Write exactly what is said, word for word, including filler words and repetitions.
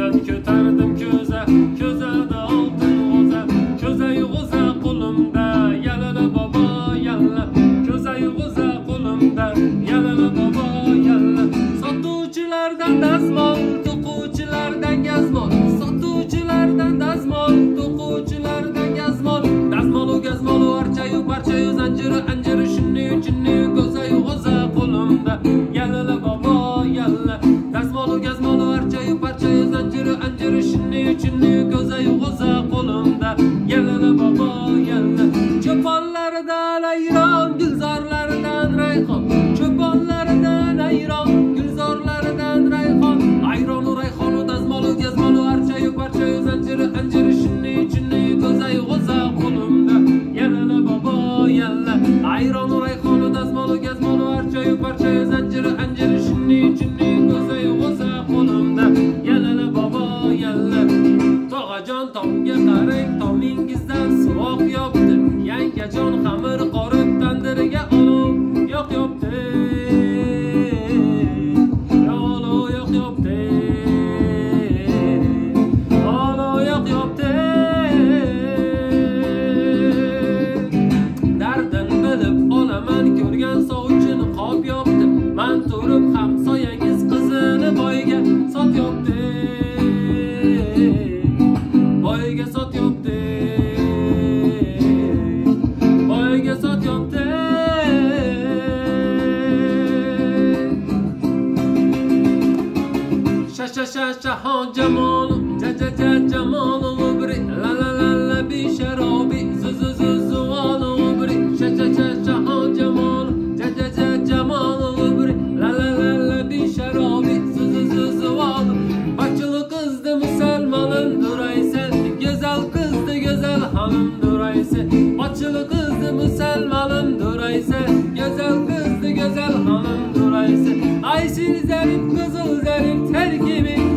ben köterdim köze, köze de altın g'o'za, köze g'o'za qo'limda, yalala baba yalla, köze g'o'za qo'limda, yalala baba yalla. Sotuvchilardan dazmol, to'quvchilardan gazmol, sotuvchilardan dazmol, to'quvchilardan gazmol, dazmolu gazmolu archayu parchayu zanjiri anjiri shunniyu chinniyu go'zayu g'o'za qo'limda, yalala baba yalla. Dazmolu gazmolu archayu parchayu zanjiri anjiri shunniyu chinniyu go'zayu g'o'za qo'limda, yalala baba yalla. Cho'ponlaridan ayron, gulzorlaridan rayhon, cho'ponlaridan ayron, gulzorlaridan rayhon, ayronu rayhonu dazmolu gazmolu archayu parchayu zanjiri anjiri shunniyu chinniyu go'zayu g'o'za qo'limda, yalala baba yalla. Ayronu rayhonu dazmolu gazmolu archayu parchayu zanjiri anjiri shunniyu chinniyu go'zayu g'o'za qo'limda, yalala baba yalla. Tog'ajon tomga qarang, tomingizdan suvoq yopdi, yangajon xamir qorib tandiriga olov yoq yopdi, olov yoq yopdi, olov yoq yopdi. Dardin bilib olaman ko'rgan sovchini qop yopdi, man turib hamsoyangiz qizini boyga sot yopdi, boyga sot yopdi, boyga sot yopdi. Sha sha sha shahon jamol, ja ja ja jamol ubri, la la la la bi sharobi, zu zu zu zuval ubri, sha sha sha shahon jamol, ja ja ja jamol ubri, la la la la bi sharobi, zu zu zu zuval. Bachılı kızdı Müslümanın durayse, güzel kızdı güzel hanım durayse, bachılı kızdı Müslümanın durayse, güzel kızdı güzel hanım durayse. Ay sil zarif kızıl zarif terkibi